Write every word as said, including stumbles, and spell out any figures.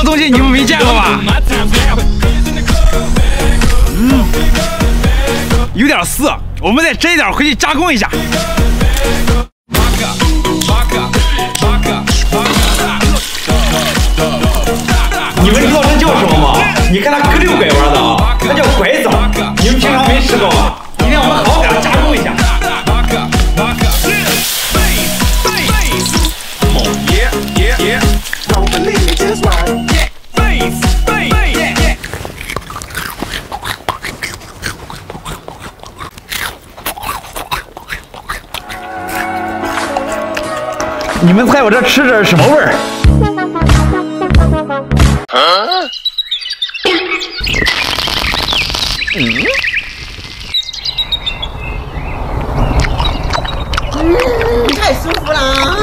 东西你们没见过吧？嗯，有点涩，我们再摘一点回去加工一下。你们知道这叫什么吗？你看它咯溜拐弯的啊，它叫拐枣。你们平常没吃过吗？今天我们好好给它加工一下。你们猜我这吃着是什么味儿？嗯， 嗯，太舒服了。